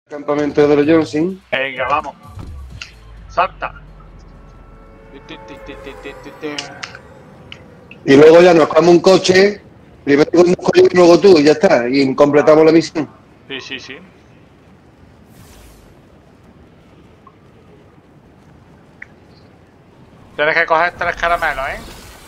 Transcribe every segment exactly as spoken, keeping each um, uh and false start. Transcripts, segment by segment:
Campamento de los Johnson. Venga, vamos. Salta. Y luego ya nos cogemos un coche. Primero conduzco yo y luego tú, y ya está. Y completamos la misión. Sí, sí, sí. Tienes que coger tres caramelos, ¿eh?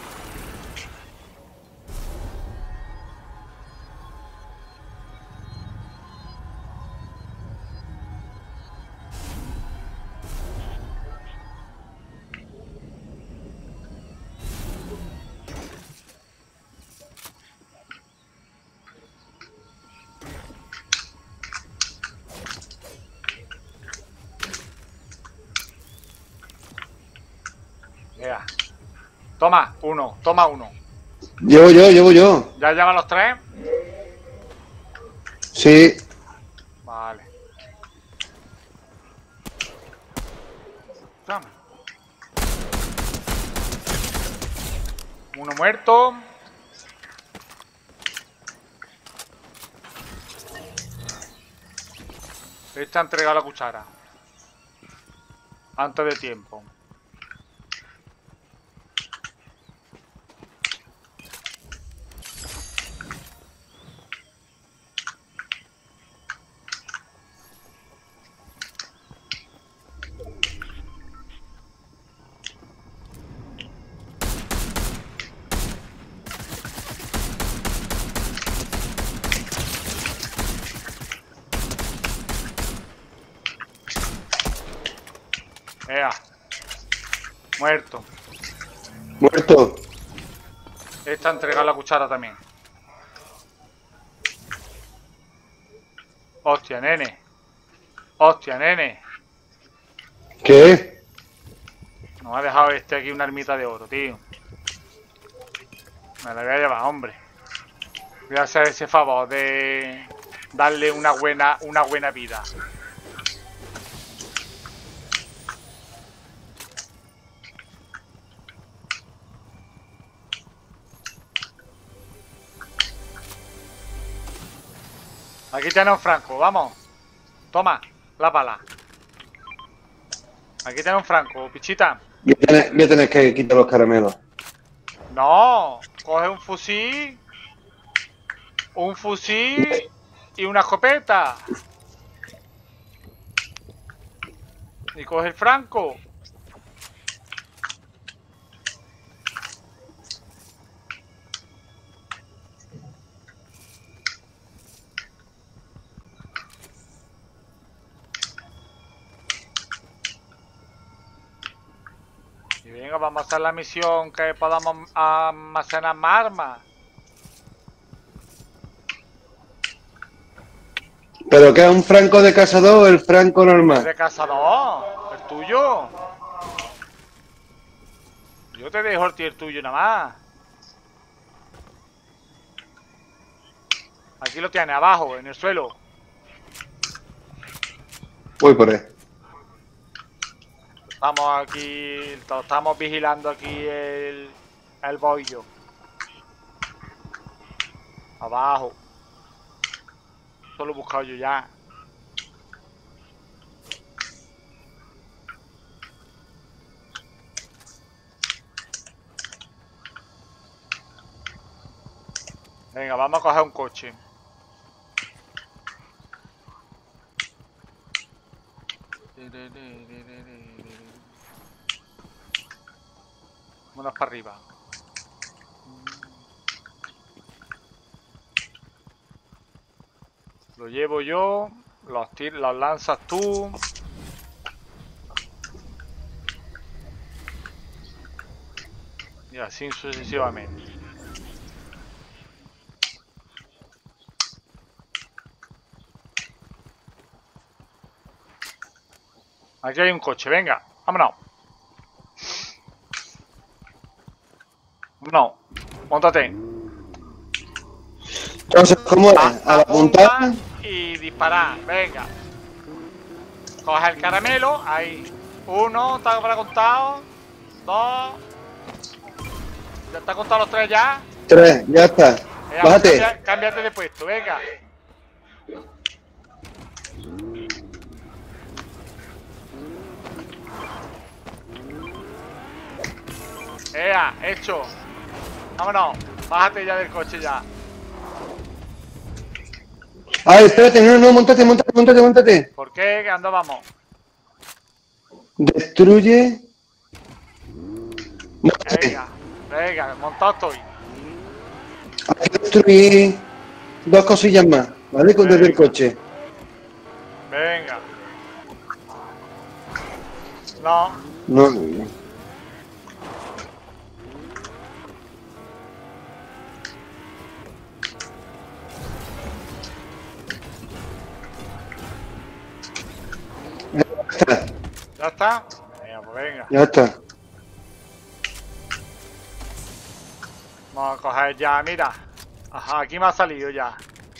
Venga. Toma, uno, toma uno. Llevo yo, llevo yo. ¿Ya llevan los tres? Sí. Vale. Toma. Uno muerto. Este ha entregado la cuchara. Antes de tiempo. Ea. Muerto. Muerto. Esta ha entregado la cuchara también. Hostia, nene. Hostia, nene. ¿Qué? Nos ha dejado este aquí una ermita de oro, tío. Me la voy a llevar, hombre. Voy a hacer ese favor de darle una buena, una buena vida. Aquí tenemos un franco, vamos. Toma, la bala. Aquí tenemos un franco, pichita. Voy a tener, voy a tener que quitar los caramelos. No, coge un fusil. Un fusil y una escopeta. Y coge el franco. Y venga, vamos a hacer la misión que podamos almacenar más armas. ¿Pero qué es un franco de cazador o el franco normal? De cazador, el tuyo. Yo te dejo el, el tuyo nada más. Aquí lo tienes, abajo, en el suelo. Voy por él. Estamos aquí, estamos vigilando aquí el, el bollo. Abajo. Esto lo he buscado yo ya. Venga, vamos a coger un coche. Vámonos para arriba. Lo llevo yo, los, los lanzas tú. Y así sucesivamente. Aquí hay un coche, venga, vámonos. No, móntate. Entonces, ¿cómo es? A la puntada. Y disparar, venga. Coge el caramelo, ahí. Uno, está para contado. Dos. Ya está contado los tres ya. Tres, ya está. Venga, Bájate. Cambia, cámbiate de puesto, venga. Ea, hecho. Vámonos. Bájate ya del coche ya. Ah, espérate, no, no, montate, montate, montate, montate. ¿Por qué? ¿A dónde vamos? Destruye. Montate. Venga, venga, montado estoy. Hay que destruir dos cosillas más, ¿vale? Con desde el coche. Venga. No. No, no. Ya está. ¿Ya está? Venga, pues venga. Ya está. Vamos a coger ya, mira. Ajá, aquí me ha salido ya.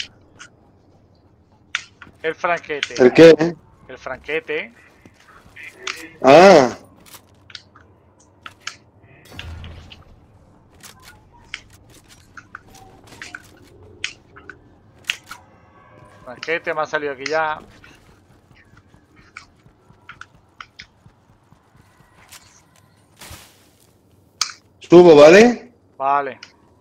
El franquete. ¿El qué? El franquete. Ah. Franquete me ha salido aquí ya. Subo, ¿vale? Vale.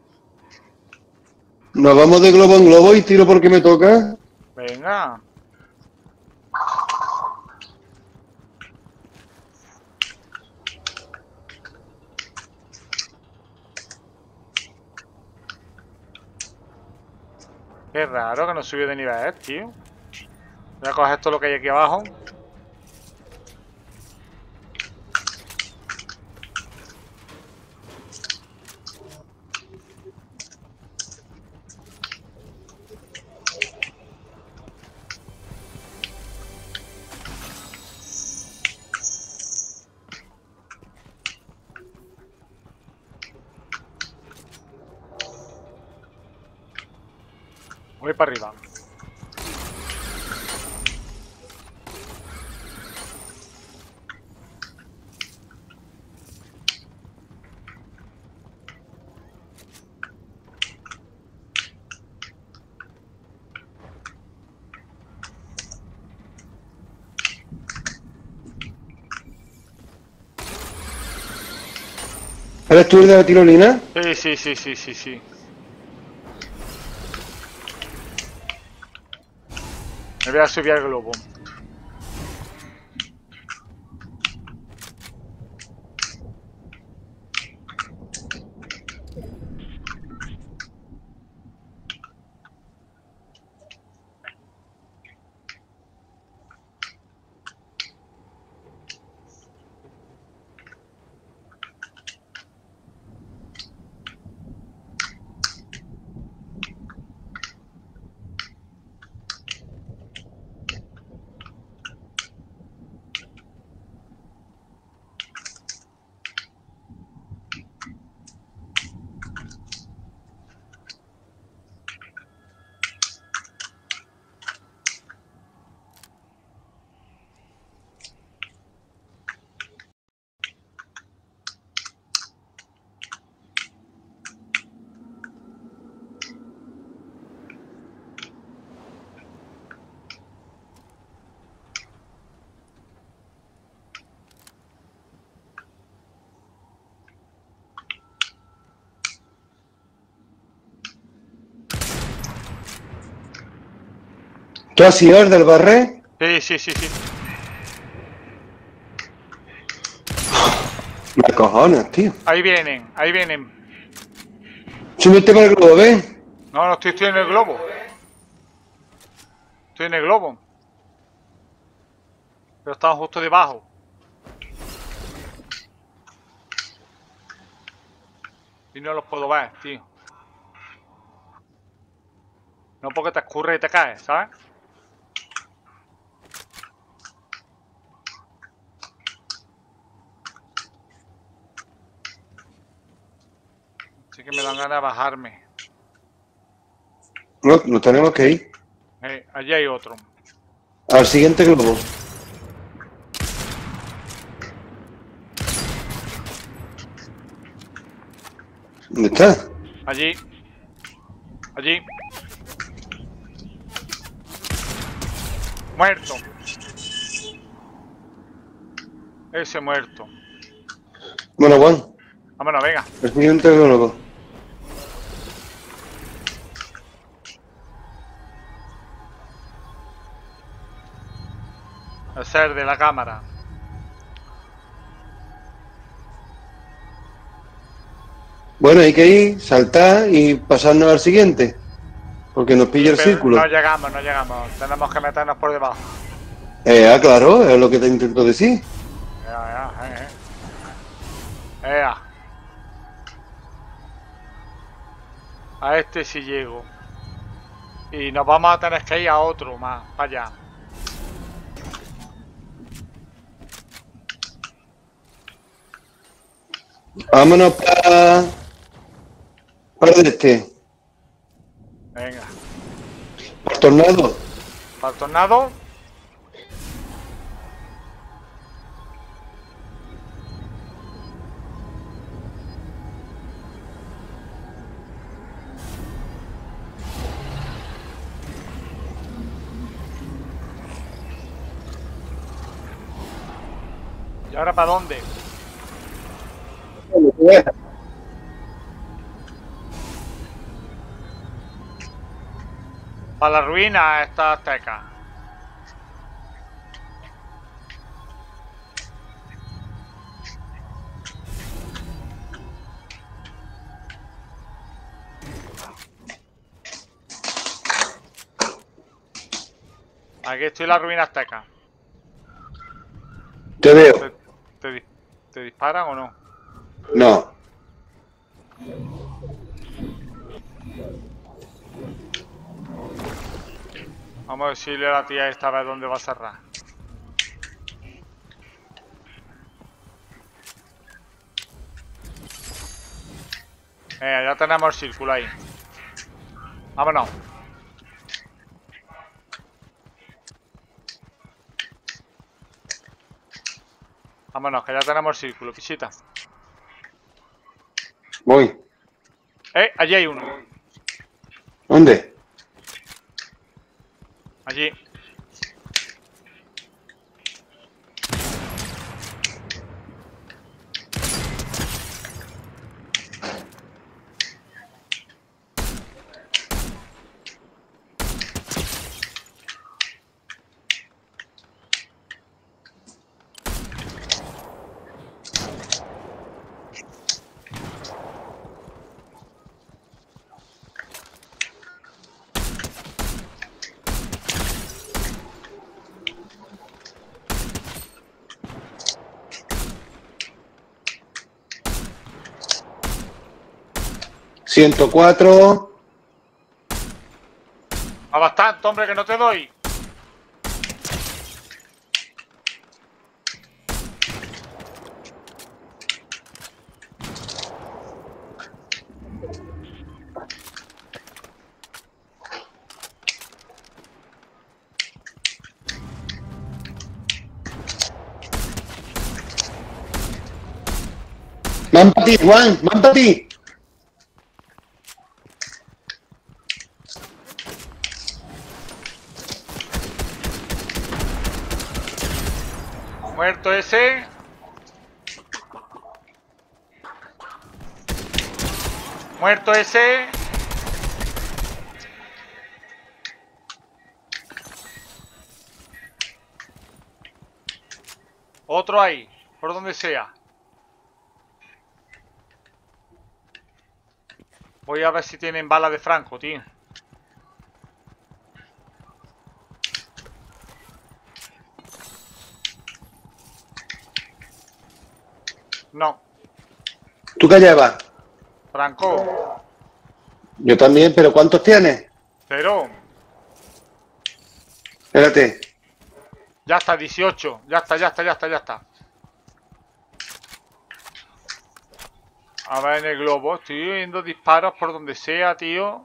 Nos vamos de globo en globo y tiro porque me toca. Venga. Qué raro que no subió de nivel, tío. Voy a coger todo lo que hay aquí abajo. Voy para arriba. ¿Eres tú el de la tirolina? Sí, sí, sí, sí, sí, sí. Me voy a subir al globo. ¿Tú has sido el del barré? Sí, sí, sí, sí. Me cojones, tío. Ahí vienen, ahí vienen. Súbete para el globo, ¿ves? No, no estoy, estoy en el globo. Estoy en el globo. Pero estamos justo debajo. Y no los puedo ver, tío. No porque te escurre y te caes, ¿sabes? Así que me dan ganas de bajarme. No, nos tenemos que ir. Eh, allí hay otro. Al siguiente globo. ¿Dónde está? Allí. Allí. Muerto. Ese muerto. Bueno, Juan. Vámonos, venga. Soy un tecnólogo. El ser de la cámara. Bueno, hay que ir, saltar y pasarnos al siguiente. Porque nos pilla Sí, el pero no círculo. llegamos, no llegamos. Tenemos que meternos por debajo. Eh, ah, claro, es lo que te intento decir. Ea, ea, eh, eh. Ea. A este sí llego. Y nos vamos a tener que ir a otro más, para allá. Vámonos para... para el este. Venga. Para el tornado. Para el tornado. ¿Y ahora para dónde? Para la ruina esta azteca. Aquí estoy en la ruina azteca. Te veo. ¿Te, te, di- te disparan o no? No. Vamos a decirle a la tía esta a ver dónde va a cerrar. Eh, ya tenemos el círculo ahí. Vámonos. Vámonos, que ya tenemos el círculo, visita. Voy. Eh, allí hay uno. ¿Dónde? Allí. ciento cuatro. A bastante, hombre, que no te doy. Van para ti, Juan. Van para ti. Muerto ese. Muerto ese. Otro ahí, por donde sea. Voy a ver si tienen bala de Franco, tío. No, ¿Tú qué llevas? Franco. Yo también, pero ¿cuántos tienes? Cero. Espérate. Ya está, dieciocho. Ya está, ya está, ya está, ya está. A ver en el globo. Estoy oyendo disparos por donde sea, tío.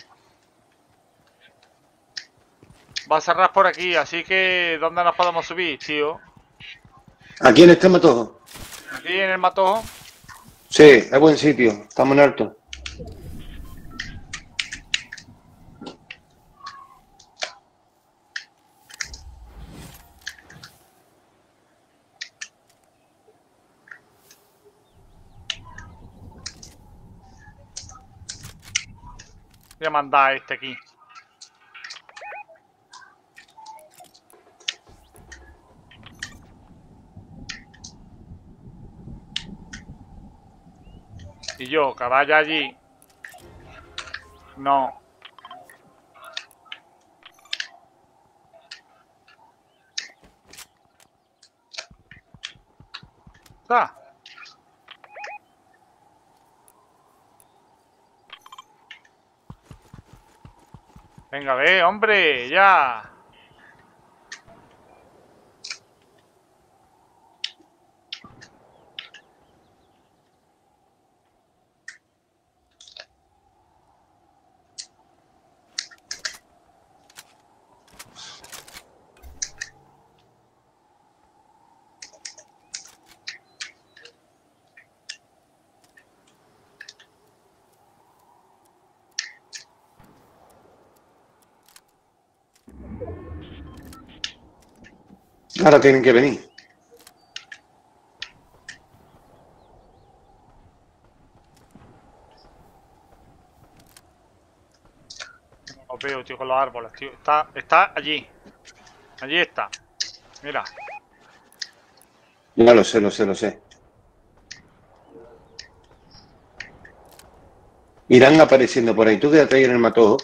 Va a cerrar por aquí, así que ¿dónde nos podemos subir, tío? Aquí en este matojo. Aquí en el matojo. Sí, es buen sitio. Estamos en alto. Voy a mandar a este aquí. Y yo, que vaya allí. No. ¿Está? Venga, ve, hombre, ya. Ahora tienen que venir. No lo veo, tío, con los árboles, tío. Está, está allí. Allí está. Mira. Ya lo sé, lo sé, lo sé. Irán apareciendo por ahí. Tú quédate ahí en el matojo.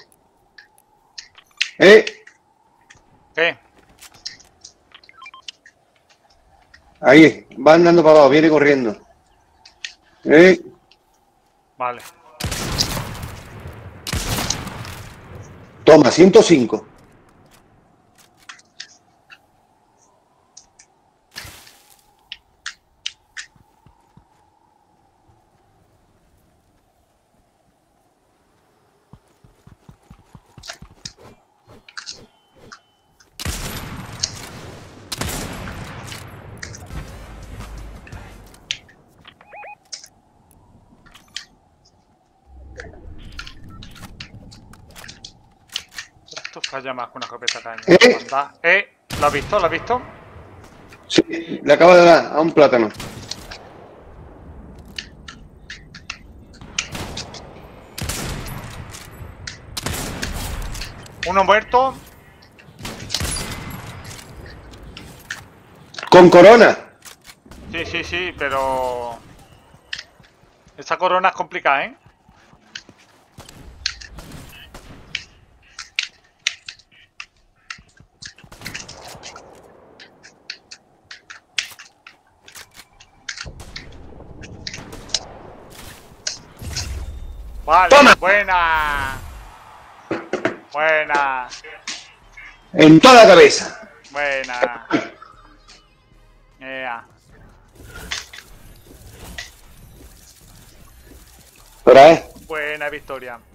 ¡Eh! ¿Qué? Ahí, va andando para abajo, viene corriendo. ¡Eh! Vale. Toma, ciento cinco. Esto falla más que una escopeta caña. ¿Eh? Anda. ¿Eh? ¿Lo has visto? ¿Lo has visto? Sí, le acabo de dar a un plátano. Uno muerto. Con corona. Sí, sí, sí, pero... Esa corona es complicada, ¿eh? Vale, ¡Toma! buena. Buena. En toda la cabeza. Buena. Yeah. Pero, eh. Buena victoria.